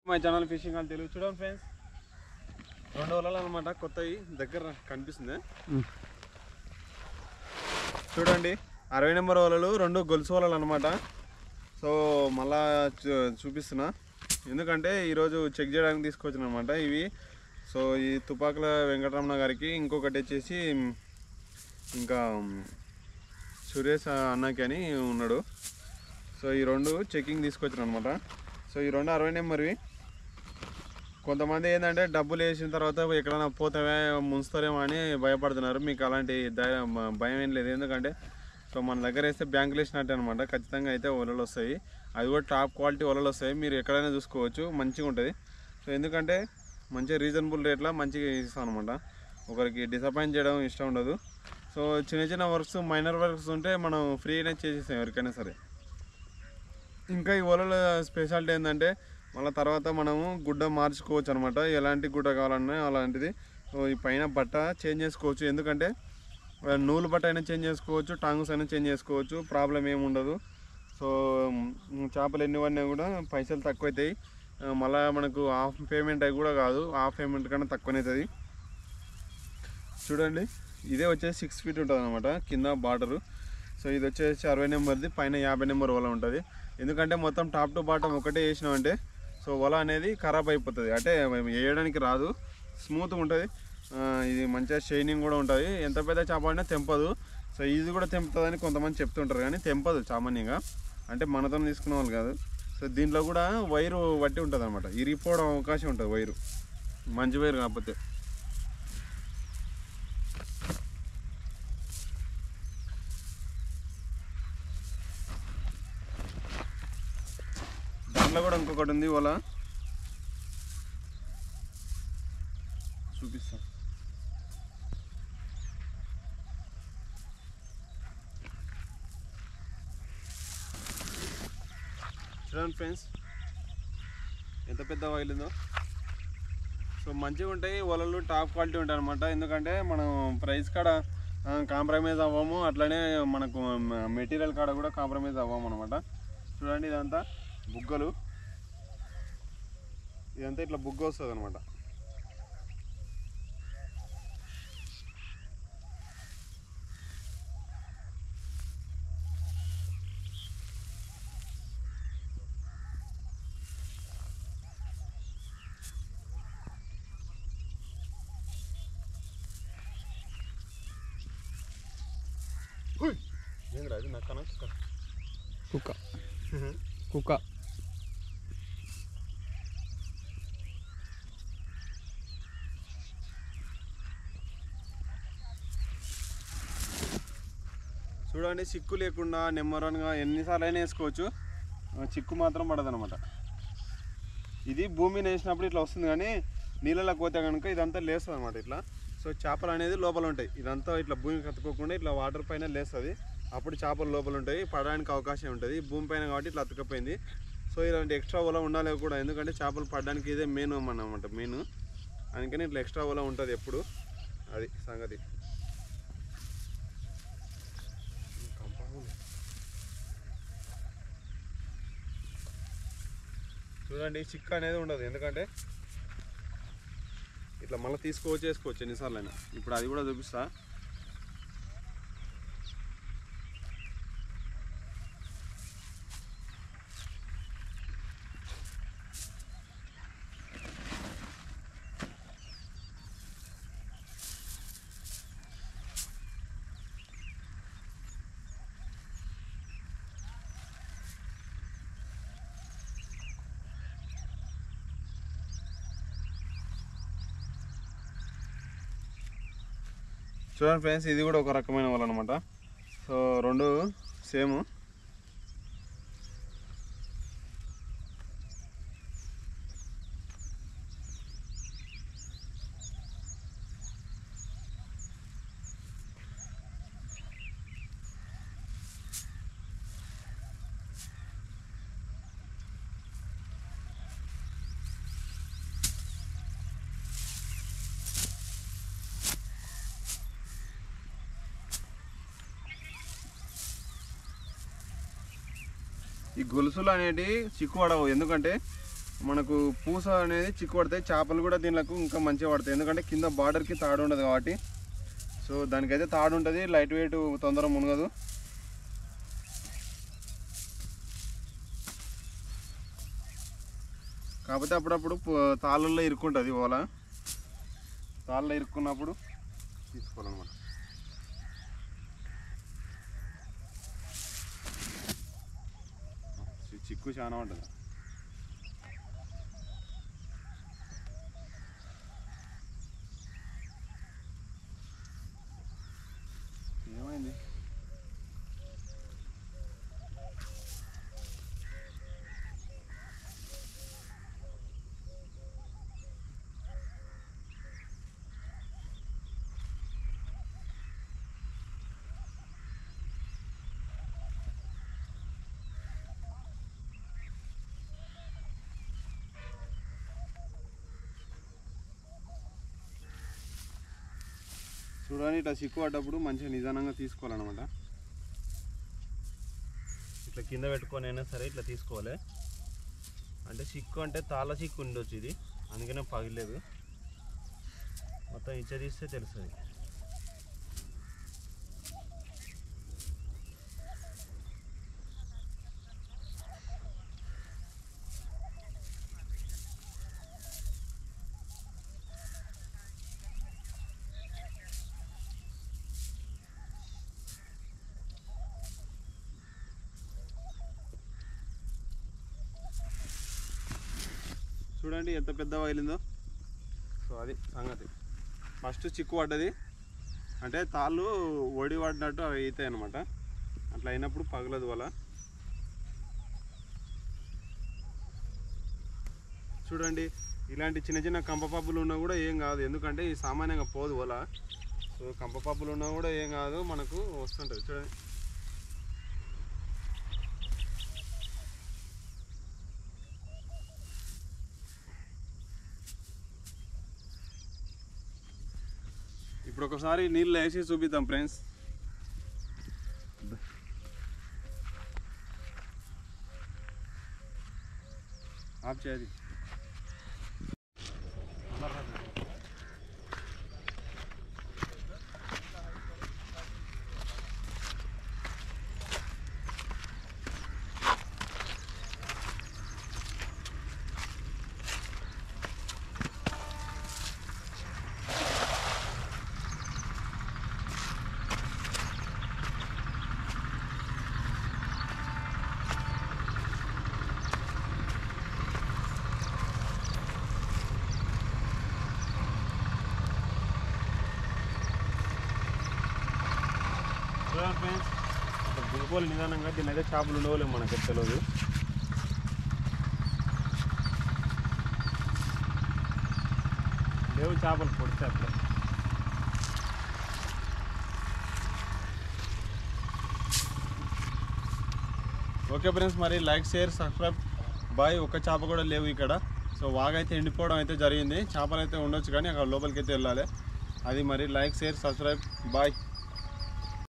My channel fishing అని తెలుగు చూడండి friends, 2 వలలు అనమాట కొత్తవి దగ్గర కనిపిస్తుంది. చూడండి 60 నెంబర్ వలలు, 2 గొలుసు వలలు అనమాట. సో మళ్ళా చూపిస్తున్నా, ఎందుకంటే ఈరోజు చెక్ చేయడానికి తీసుకొచ్చిన అనమాట ఇవి. సో ఈ తుపాకుల వెంకటరమణ గారికి, ఇంకొకటి వచ్చేసి ఇంకా సురేష్ అన్నకి అని ఉన్నాడు. సో ఈ 2 చెకింగ్ తీసుకొచ్చిన అనమాట. సో ఈ 2 60 నెంబర్వి. కొంతమంది ఏంటంటే డబ్బులు వేసిన తర్వాత ఎక్కడైనా పోతామే ముంచుతారేమో అని భయపడుతున్నారు. మీకు అలాంటి భయం ఏం లేదు, ఎందుకంటే సో మన దగ్గర వేస్తే బ్యాంకులు వేసినట్టు అనమాట. ఖచ్చితంగా అయితే వలలు వస్తాయి, అది కూడా టాప్ క్వాలిటీ వలలు వస్తాయి. మీరు ఎక్కడైనా చూసుకోవచ్చు, మంచిగా ఉంటుంది. సో ఎందుకంటే మంచిగా రీజనబుల్ రేట్లో మంచిగా ఇస్తాం అనమాట. ఒకరికి డిసప్పాయింట్ చేయడం ఇష్టం ఉండదు. సో చిన్న చిన్న వర్క్స్, మైనర్ వర్క్స్ ఉంటే మనం ఫ్రీగానే చేసేస్తాం ఎవరికైనా సరే. ఇంకా ఈ వలల స్పెషాలిటీ ఏంటంటే మళ్ళీ తర్వాత మనము గుడ్డ మార్చుకోవచ్చు అనమాట. ఎలాంటి గుడ్డ కావాలన్నా అలాంటిది. సో ఈ పైన బట్ట చేంజ్ చేసుకోవచ్చు, ఎందుకంటే నూలు బట్ట అయినా చేంజ్ చేసుకోవచ్చు, టాంగ్స్ అయినా చేంజ్ చేసుకోవచ్చు, ప్రాబ్లం ఏమి ఉండదు. సో చేపలు ఎన్ని పడినా కూడా పైసలు తక్కువ అవుతాయి. మళ్ళీ మనకు హాఫ్ పేమెంట్ అవి కూడా కాదు, హాఫ్ పేమెంట్ కన్నా తక్కువనే అవుతుంది. చూడండి ఇదే వచ్చేసి 6 ఫీట్ ఉంటుంది అనమాట కింద బార్డరు. సో ఇది వచ్చేసి 60 నెంబర్ది, పైన 50 నెంబర్ వల ఉంటుంది. ఎందుకంటే మొత్తం టాప్ టు బాటమ్ ఒకటే వేసినామంటే సో వల అనేది ఖరాబ్ అయిపోతుంది, అంటే వేయడానికి రాదు, స్మూత్గా ఉంటుంది. ఇది మంచిగా షైనింగ్ కూడా ఉంటుంది. ఎంత పెద్ద చేప అయినా తెంపదు. సో ఇది కూడా తెంపుతుందని కొంతమంది చెప్తుంటారు, కానీ తెంపదు సామాన్యంగా, అంటే మనతో తీసుకునే వాళ్ళు కాదు. సో దీంట్లో కూడా వైరు బట్టి ఉంటుంది అనమాట, ఇరిగిపోవడం అవకాశం ఉంటుంది వైరు, మంచి వైరు కాకపోతే. దాంట్లో కూడా ఇంకొకటి ఉంది వల, చూపిస్తా. చూడండి ఫ్రెండ్స్ ఎంత పెద్ద వైలుందో. సో మంచిగా ఉంటాయి వలలు, టాప్ క్వాలిటీ ఉంటాయి అనమాట. ఎందుకంటే మనం ప్రైస్ కాడ కాంప్రమైజ్ అవ్వము, అట్లనే మనకు మెటీరియల్ కాడ కూడా కాంప్రమైజ్ అవ్వము అనమాట. చూడండి ఇదంతా బుగ్గలు, ఇదంతా ఇట్లా బుగ్గ వస్తుంది అనమాట. అది నక్కన కుక్క కుక్క చూడండి చిక్కు లేకుండా నెంబర్ 1గా ఎన్నిసార్లు అయినా వేసుకోవచ్చు, చిక్కు మాత్రం పడదు అనమాట. ఇది భూమిని వేసినప్పుడు ఇట్లా వస్తుంది, కానీ నీళ్ళలోకి పోతే కనుక ఇదంతా లేస్తుంది అనమాట ఇట్లా. సో చేపలు అనేది లోపల ఉంటాయి, ఇదంతా ఇట్లా భూమికి కత్తుకోకుండా ఇట్లా వాటర్ పైన లేస్తుంది, అప్పుడు చేపలు లోపల ఉంటాయి, పడడానికి అవకాశం ఉంటుంది. భూమి పైన కాబట్టి ఇట్లా అతుకపోయింది. సో ఇలాంటి ఎక్స్ట్రా వల ఉండాలి కూడా, ఎందుకంటే చేపలు పడడానికి ఇదే మెయిన్ అనమాట, మెయిన్. అందుకని ఇట్లా ఎక్స్ట్రా వల ఉంటుంది ఎప్పుడు, అది సంగతి. చూడండి చిక్కు అనేది ఉండదు, ఎందుకంటే ఇట్లా మళ్ళీ చేసుకోవచ్చు ఎన్నిసార్లు అయినా. ఇప్పుడు అది కూడా చూపిస్తా. చూడండి ఫ్రెండ్స్, ఇది కూడా ఒక రకమైన వల అనమాట. So 2 same. ఈ గొలుసులు అనేటివి చిక్కు పడవు, ఎందుకంటే మనకు పూస అనేది చిక్కు పడతాయి, చేపలు కూడా దీనికి ఇంకా మంచిగా పడతాయి. ఎందుకంటే కింద బార్డర్కి తాడు ఉండదు కాబట్టి. సో దానికైతే తాడు ఉంటుంది, లైట్ వెయిట్, తొందర మునగదు. కాకపోతే అప్పుడప్పుడు తాళ్ళల్లో ఇరుక్కుంటుంది ఓల. తాళ్ళలో ఇరుక్కున్నప్పుడు తీసుకోవాలన్నమాట. చిక్కు చాలా ఉంటుంది. ఏమైంది? చూడండి, ఇట్లా చిక్కు పడ్డప్పుడు మంచిగా నిదానంగా తీసుకోవాలన్నమాట. ఇట్లా కింద పెట్టుకొని అయినా సరే ఇట్లా తీసుకోవాలి. అంటే చిక్కు అంటే తాళ్ళ చిక్కు ఉండొచ్చు ఇది, అందుకనే పగిలేదు. మొత్తం ఇచ్చ తీస్తే తెలుస్తుంది. చూడండి ఎంత పెద్ద వదిలిందో. సో అది సంగతి. ఫస్ట్ చిక్కు పడ్డది అంటే తాళ్ళు ఒడి పడినట్టు అవి అవుతాయి అన్నమాట. అట్లా అయినప్పుడు పగలదు వల. చూడండి, ఇలాంటి చిన్న చిన్న కంపపప్పులు ఉన్నా కూడా ఏం కాదు, ఎందుకంటే ఈ సామాన్యంగా పోదు వల. సో కంపపప్పులు ఉన్నా కూడా ఏం కాదు, మనకు వస్తుంటుంది. చూడండి, ఇప్పుడు ఒకసారి నీళ్ళు వేసి చూపిద్దాం ఫ్రెండ్స్. ఆఫ్ చేయాలి. ఫ్రెండ్స్, గురుకోలు నిదానంగా దీని అయితే చేపలు ఉండవలేము, మనకి తెలియదు. లేవు చేపలు పొడితే అట్లా. ఓకే ఫ్రెండ్స్, మరి లైక్, షేర్, సబ్స్క్రైబ్. బాయ్. ఒక చేప కూడా లేవు ఇక్కడ. సో వాగైతే ఎండిపోవడం అయితే జరిగింది. చేపలు అయితే ఉండొచ్చు కానీ అక్కడ లోపలికి అయితే వెళ్ళాలి. అది మరి లైక్, షేర్, సబ్స్క్రైబ్. బాయ్.